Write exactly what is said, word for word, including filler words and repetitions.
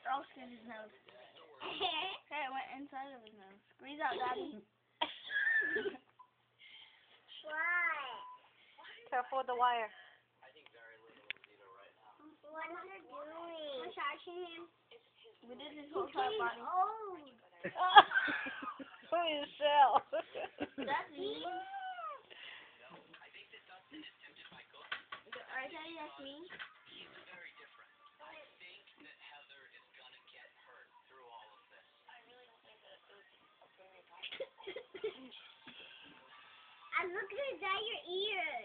Oh, squeeze his nose. Okay, it went inside of his nose. Squeeze out, Daddy. Why? Careful with the wire. What is it doing? We're touching him. We did his whole top body. Old. Who is Shell? Daddy. Alright, Daddy, that's me. I'm looking at your ears.